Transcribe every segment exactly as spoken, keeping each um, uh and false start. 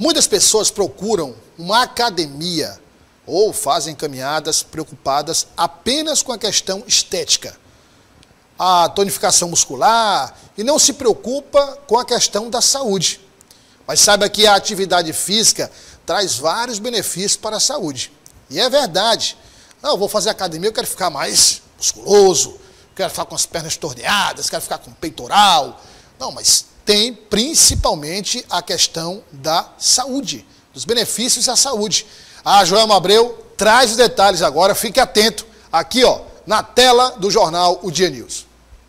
Muitas pessoas procuram uma academia ou fazem caminhadas preocupadas apenas com a questão estética, a tonificação muscular, e não se preocupa com a questão da saúde. Mas saiba que a atividade física traz vários benefícios para a saúde. E é verdade. Não, eu vou fazer academia, eu quero ficar mais musculoso, quero ficar com as pernas torneadas, quero ficar com peitoral. Não, mas tem principalmente a questão da saúde, dos benefícios à saúde. A Joelma Abreu traz os detalhes agora, fique atento, aqui ó, na tela do jornal O Dia News.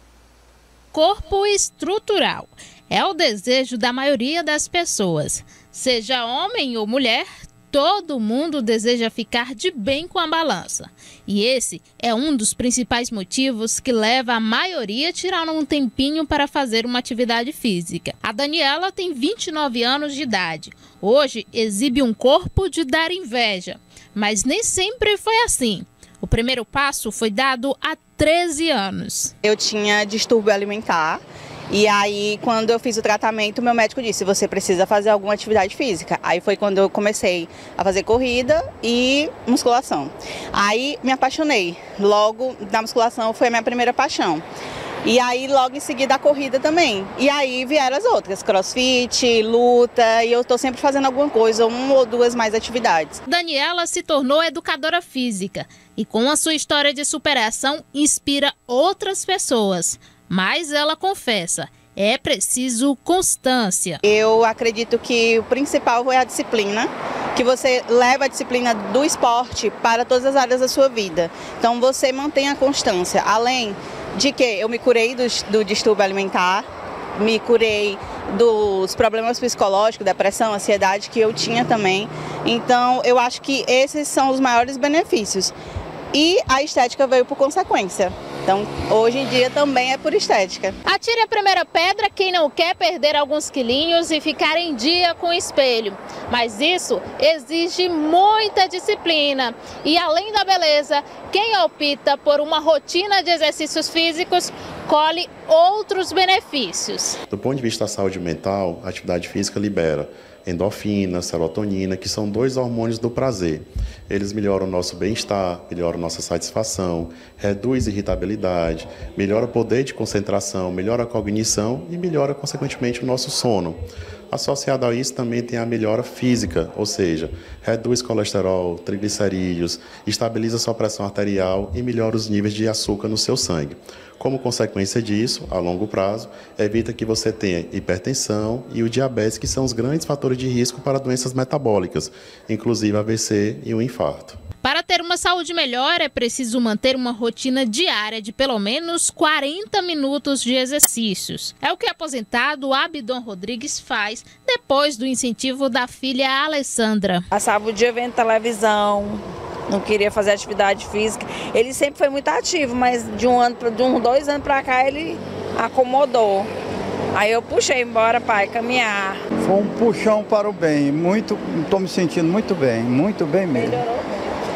Corpo estrutural é o desejo da maioria das pessoas. Seja homem ou mulher, todo mundo deseja ficar de bem com a balança. E esse é um dos principais motivos que leva a maioria a tirar um tempinho para fazer uma atividade física. A Daniela tem vinte e nove anos de idade. Hoje exibe um corpo de dar inveja, mas nem sempre foi assim. O primeiro passo foi dado há treze anos. Eu tinha distúrbio alimentar. E aí, quando eu fiz o tratamento, meu médico disse, você precisa fazer alguma atividade física. Aí foi quando eu comecei a fazer corrida e musculação. Aí me apaixonei. Logo, na musculação foi a minha primeira paixão. E aí, logo em seguida, a corrida também. E aí vieram as outras, crossfit, luta, e eu estou sempre fazendo alguma coisa, uma ou duas mais atividades. Daniela se tornou educadora física e com a sua história de superação inspira outras pessoas. Mas ela confessa, é preciso constância. Eu acredito que o principal é a disciplina, que você leva a disciplina do esporte para todas as áreas da sua vida. Então você mantém a constância, além de que eu me curei do, do distúrbio alimentar, me curei dos problemas psicológicos, depressão, ansiedade que eu tinha também. Então eu acho que esses são os maiores benefícios. E a estética veio por consequência. Então, hoje em dia também é por estética. Atire a primeira pedra quem não quer perder alguns quilinhos e ficar em dia com o espelho. Mas isso exige muita disciplina. E além da beleza, quem opta por uma rotina de exercícios físicos colhe outros benefícios. Do ponto de vista da saúde mental, a atividade física libera endorfina, serotonina, que são dois hormônios do prazer. Eles melhoram o nosso bem-estar, melhoram a nossa satisfação, reduz a irritabilidade, melhora o poder de concentração, melhora a cognição e melhora, consequentemente, o nosso sono. Associado a isso também tem a melhora física, ou seja, reduz colesterol, triglicerídeos, estabiliza a sua pressão arterial e melhora os níveis de açúcar no seu sangue. Como consequência disso, a longo prazo, evita que você tenha hipertensão e o diabetes, que são os grandes fatores de risco para doenças metabólicas, inclusive A V C e o infarto. Para ter uma saúde melhor, é preciso manter uma rotina diária de pelo menos quarenta minutos de exercícios. É o que o aposentado Abidon Rodrigues faz depois do incentivo da filha Alessandra. Passava o dia vendo televisão, não queria fazer atividade física. Ele sempre foi muito ativo, mas de um ano, de uns dois anos para cá ele acomodou. Aí eu puxei embora, pai, caminhar. Foi um puxão para o bem, muito, estou me sentindo muito bem, muito bem mesmo. Melhorou.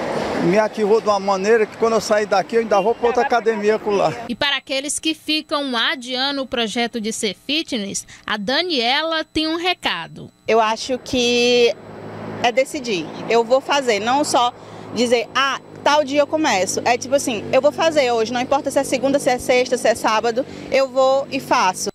Me ativou de uma maneira que quando eu sair daqui eu ainda vou para outra academia lá. E para aqueles que ficam adiando o projeto de ser fitness, a Daniela tem um recado. Eu acho que é decidir, eu vou fazer, não só dizer, ah, tal dia eu começo. É tipo assim, eu vou fazer hoje, não importa se é segunda, se é sexta, se é sábado, eu vou e faço.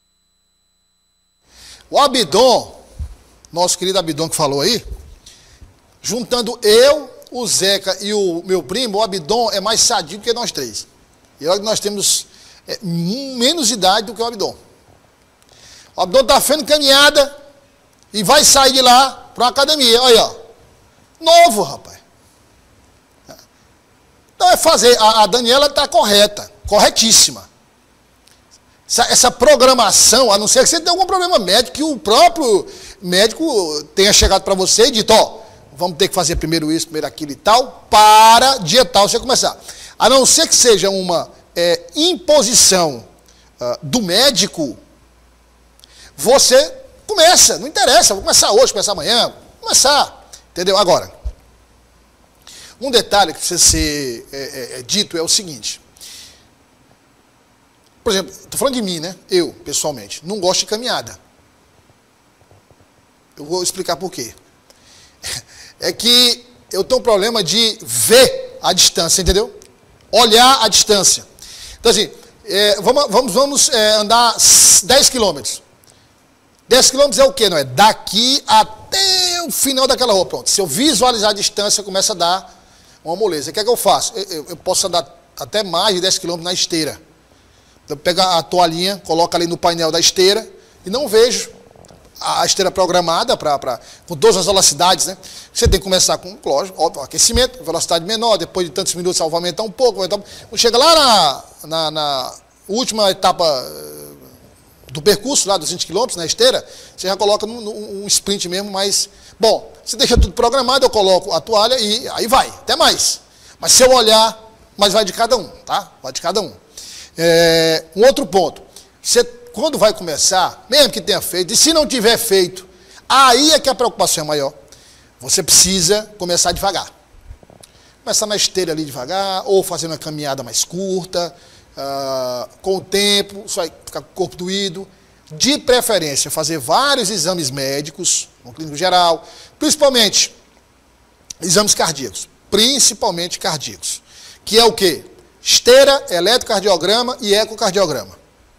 O Abidon, nosso querido Abidon que falou aí, juntando eu, o Zeca e o meu primo, o Abidon é mais sadio que nós três. E olha que nós temos é, menos idade do que o Abidon. O Abidon está fazendo caminhada e vai sair de lá para uma academia. Olha, ó. Novo, rapaz. Então é fazer. A, a Daniela está correta, corretíssima. Essa, essa programação, a não ser que você tenha algum problema médico, que o próprio médico tenha chegado para você e dito, ó, vamos ter que fazer primeiro isso, primeiro aquilo e tal, para dia tal você começar. A não ser que seja uma é, imposição uh, do médico, você começa, não interessa, vou começar hoje, começar amanhã, vou começar, entendeu? Agora, um detalhe que precisa ser é, é, é, dito é o seguinte, por exemplo, estou falando de mim, né? Eu, pessoalmente, não gosto de caminhada. Eu vou explicar por quê. É que eu tenho um problema de ver a distância, entendeu? Olhar a distância. Então, assim, é, vamos, vamos, vamos é, andar dez quilômetros. dez quilômetros é o quê? Não é daqui até o final daquela rua. Pronto. Se eu visualizar a distância, começa a dar uma moleza. O que é que eu faço? Eu, eu, eu posso andar até mais de dez quilômetros na esteira. Então, pego a toalhinha, coloco ali no painel da esteira e não vejo a esteira programada para com todas as velocidades, né? Você tem que começar com, lógico, óbvio, aquecimento, velocidade menor, depois de tantos minutos vai aumentar um pouco, vai aumentar, chega lá na, na, na última etapa do percurso, lá dos vinte quilômetros, na esteira, você já coloca num, num, um sprint mesmo, mas, bom, você deixa tudo programado, eu coloco a toalha e aí vai, até mais. Mas se eu olhar, mas vai de cada um, tá? Vai de cada um. É, um outro ponto, você, quando vai começar, mesmo que tenha feito, e se não tiver feito, aí é que a preocupação é maior. Você precisa começar devagar. Começar na esteira ali devagar, ou fazendo uma caminhada mais curta, uh, com o tempo, você vai ficar com o corpo doído. De preferência, fazer vários exames médicos, no clínico geral, principalmente exames cardíacos, principalmente cardíacos, que é o quê? Esteira, eletrocardiograma e ecocardiograma.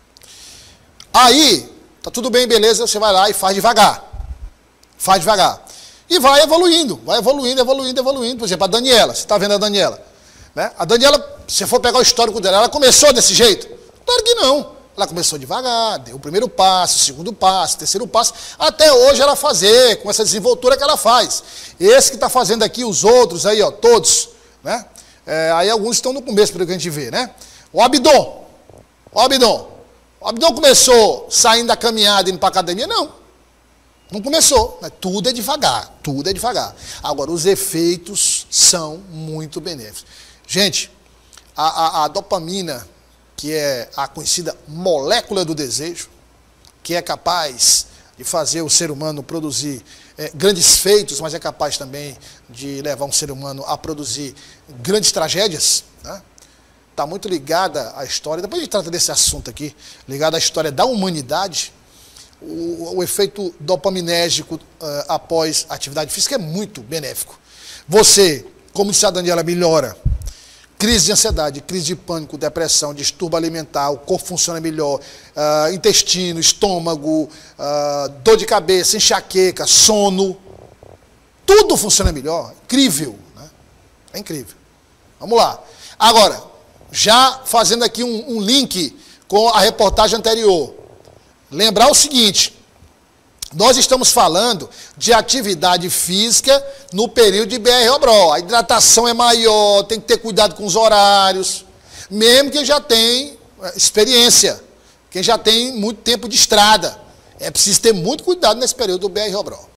Aí, tá tudo bem, beleza, você vai lá e faz devagar. Faz devagar. E vai evoluindo, vai evoluindo, evoluindo, evoluindo. Por exemplo, a Daniela, você está vendo a Daniela. Né? A Daniela, se você for pegar o histórico dela, ela começou desse jeito? Claro que não. Ela começou devagar, deu o primeiro passo, o segundo passo, o terceiro passo, até hoje ela fazer, com essa desenvoltura que ela faz. Esse que está fazendo aqui, os outros aí, ó, todos, né? É, aí alguns estão no começo, pelo que a gente vê, né? O Abdon, o Abdon. O Abdon começou saindo da caminhada, indo para a academia? Não. Não começou. Né? Tudo é devagar, tudo é devagar. Agora, os efeitos são muito benéficos. Gente, a, a, a dopamina, que é a conhecida molécula do desejo, que é capaz de fazer o ser humano produzir é, grandes feitos, mas é capaz também de levar um ser humano a produzir grandes tragédias, né? Está muito ligada à história, depois a gente trata desse assunto aqui, ligada à história da humanidade. O, o efeito dopaminérgico uh, após atividade física é muito benéfico. Você, como disse a Daniela, melhora crise de ansiedade, crise de pânico, depressão, distúrbio alimentar, o corpo funciona melhor, uh, intestino, estômago, uh, dor de cabeça, enxaqueca, sono, tudo funciona melhor. Incrível, né? É incrível. Vamos lá. Agora, já fazendo aqui um, um link com a reportagem anterior, lembrar o seguinte, nós estamos falando de atividade física no período de B R O B R O. A hidratação é maior, tem que ter cuidado com os horários, mesmo quem já tem experiência, quem já tem muito tempo de estrada. É preciso ter muito cuidado nesse período do B R O B R O.